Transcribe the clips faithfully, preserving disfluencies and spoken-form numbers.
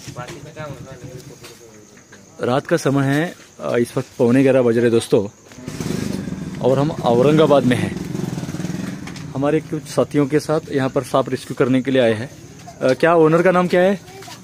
रात का समय है, इस वक्त पौने ग्यारह बज रहे दोस्तों, और हम औरंगाबाद में हैं। हमारे कुछ साथियों के साथ यहाँ पर सांप रेस्क्यू करने के लिए आए हैं। क्या ओनर का नाम क्या है?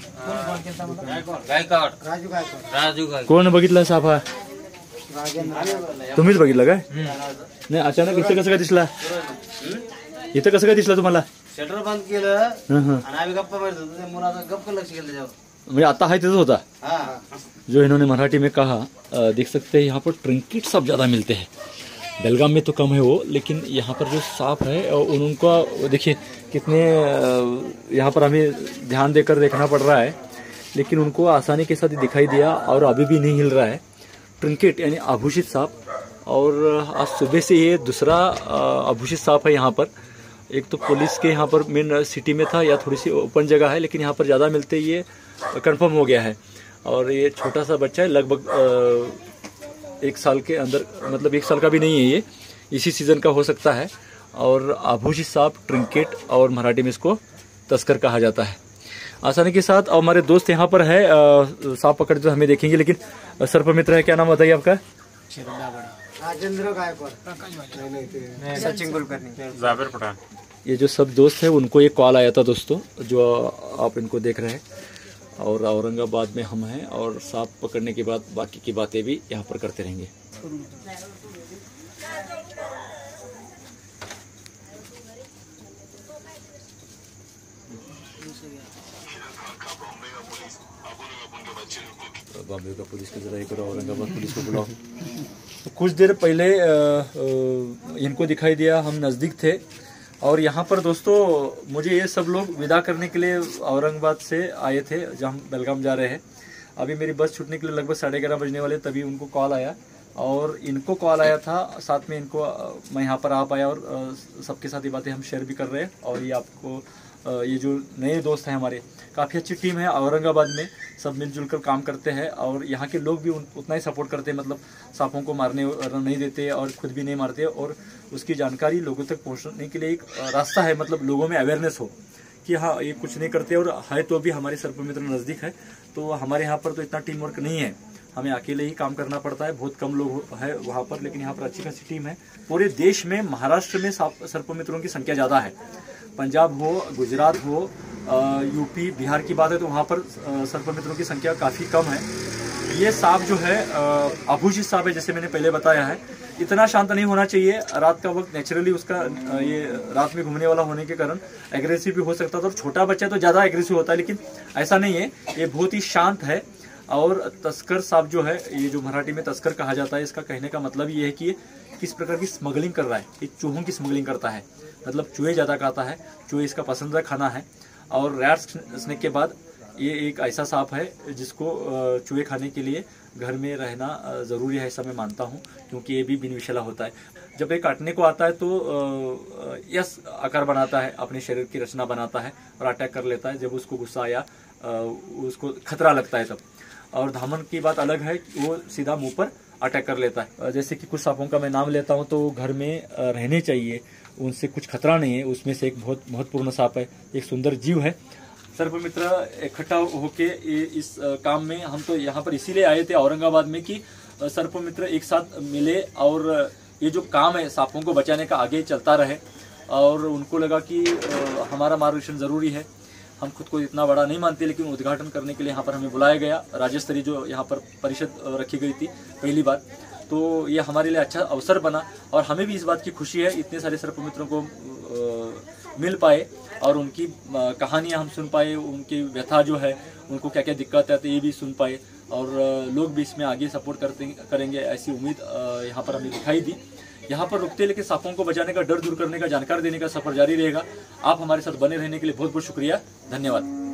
कोण बघितला साप हा? तुम्हीच बघितला काय? नाही, अचानक इथं कसं काय दिसला? इथं कसं काय दिसला तुम्हाला? शटर बंद केलं आणि आम्ही गप्पा मारत होतो, त्या मुलाचा गप्प लक्ष केलं त्याच्यावर। म्हणजे आता है तिथं होता। जो इन्होंने मराठी में कहा, देख सकते हैं यहाँ पर ट्रिंकेट सांप ज़्यादा मिलते हैं। बेलगाम में तो कम है वो, लेकिन यहाँ पर जो सांप है उनका देखिए कितने, यहाँ पर हमें ध्यान देकर देखना पड़ रहा है, लेकिन उनको आसानी के साथ ही दिखाई दिया और अभी भी नहीं हिल रहा है। ट्रिंकेट यानी आभूषित सांप, और आज सुबह से ये दूसरा आभूषित सांप है यहाँ पर। एक तो पुलिस के यहाँ पर मेन सिटी में था, या थोड़ी सी ओपन जगह है, लेकिन यहाँ पर ज़्यादा मिलते ये कंफर्म हो गया है। और ये छोटा सा बच्चा है, लगभग एक साल के अंदर, मतलब एक साल का भी नहीं है ये, इसी सीजन का हो सकता है। और आभूषित सांप, ट्रिंकेट, और मराठी में इसको तस्कर कहा जाता है। आसानी के साथ और हमारे दोस्त यहाँ पर है, सांप पकड़ तो हमें देखेंगे, लेकिन सर्प मित्र है। क्या नाम बताइए आपका? राजेंद्र गायकवाड़, सचिन कुलकर्णी, जाबिर पठान। ये जो सब दोस्त हैं उनको ये कॉल आया था दोस्तों, जो आप इनको देख रहे हैं। और औरंगाबाद में हम हैं, और सांप पकड़ने के बाद बाकी की बातें भी यहाँ पर करते रहेंगे। बॉम्बे का पुलिस को जरा करो, औरंगाबाद पुलिस को बुलाओ। तो कुछ देर पहले आ, आ, इनको दिखाई दिया, हम नज़दीक थे, और यहाँ पर दोस्तों मुझे ये सब लोग विदा करने के लिए औरंगाबाद से आए थे, जहाँ हम बेलगाम जा रहे हैं। अभी मेरी बस छूटने के लिए लगभग साढ़े ग्यारह बजने वाले, तभी उनको कॉल आया, और इनको कॉल आया था, साथ में इनको मैं यहाँ पर आ पाया, और सबके साथ ये बातें हम शेयर भी कर रहे हैं। और ये आपको ये जो नए दोस्त हैं हमारे, काफ़ी अच्छी टीम है औरंगाबाद में, सब मिलजुल कर काम करते हैं, और यहाँ के लोग भी उतना ही सपोर्ट करते हैं, मतलब सांपों को मारने नहीं देते और खुद भी नहीं मारते। और उसकी जानकारी लोगों तक पहुँचने के लिए एक रास्ता है, मतलब लोगों में अवेयरनेस हो कि हाँ ये कुछ नहीं करते, और है तो भी हमारे सर्प मित्र नज़दीक है। तो हमारे यहाँ पर तो इतना टीम वर्क नहीं है, हमें अकेले ही काम करना पड़ता है, बहुत कम लोग है वहाँ पर, लेकिन यहाँ पर अच्छी खासी टीम है। पूरे देश में महाराष्ट्र में सर्प मित्रों की संख्या ज़्यादा है। पंजाब हो, गुजरात हो, यूपी, बिहार की बात है तो वहाँ पर सर्प मित्रों की संख्या काफ़ी कम है। ये सांप जो है आभूषित सांप है, जैसे मैंने पहले बताया है, इतना शांत नहीं होना चाहिए। रात का वक्त नेचुरली उसका ये रात में घूमने वाला होने के कारण एग्रेसिव भी हो सकता था, और छोटा बच्चा तो ज़्यादा एग्रेसिव होता है, लेकिन ऐसा नहीं है, ये बहुत ही शांत है। और तस्कर सांप जो है, ये जो मराठी में तस्कर कहा जाता है, इसका कहने का मतलब ये है कि ये किस प्रकार की स्मगलिंग कर रहा है। एक चूहों की स्मगलिंग करता है, मतलब चूहे ज़्यादा खाता है, चूहे इसका पसंदीदा खाना है। और रैट स्नेक के बाद ये एक ऐसा सांप है जिसको चूहे खाने के लिए घर में रहना ज़रूरी है, ऐसा मैं मानता हूँ, क्योंकि ये भी बिन विषैला होता है। जब ये काटने को आता है तो यस आकार बनाता है, अपने शरीर की रचना बनाता है और अटैक कर लेता है, जब उसको गुस्सा या उसको खतरा लगता है तब। और धामन की बात अलग है, वो सीधा मुंह पर अटैक कर लेता है। जैसे कि कुछ सांपों का मैं नाम लेता हूँ, तो घर में रहने चाहिए, उनसे कुछ खतरा नहीं है। उसमें से एक बहुत महत्वपूर्ण सांप है, एक सुंदर जीव है। सर्प मित्र इकट्ठा होके इस काम में, हम तो यहाँ पर इसीलिए आए थे औरंगाबाद में कि सर्प मित्र एक साथ मिले और ये जो काम है सांपों को बचाने का आगे चलता रहे। और उनको लगा कि हमारा मार्गदर्शन ज़रूरी है। हम खुद को इतना बड़ा नहीं मानते, लेकिन उद्घाटन करने के लिए यहाँ पर हमें बुलाया गया। राज्य स्तरीय जो यहाँ पर परिषद रखी गई थी पहली बार, तो ये हमारे लिए अच्छा अवसर बना। और हमें भी इस बात की खुशी है, इतने सारे सर्प मित्रों को आ, मिल पाए और उनकी कहानियाँ हम सुन पाए, उनकी व्यथा जो है, उनको क्या क्या दिक्कत है, तो ये भी सुन पाए। और लोग भी इसमें आगे सपोर्ट करते करेंगे ऐसी उम्मीद यहाँ पर हमें दिखाई दी। यहाँ पर रुकते, लेकिन सांपों को बचाने का, डर दूर करने का, जानकारी देने का सफर जारी रहेगा। आप हमारे साथ बने रहने के लिए बहुत बहुत शुक्रिया, धन्यवाद।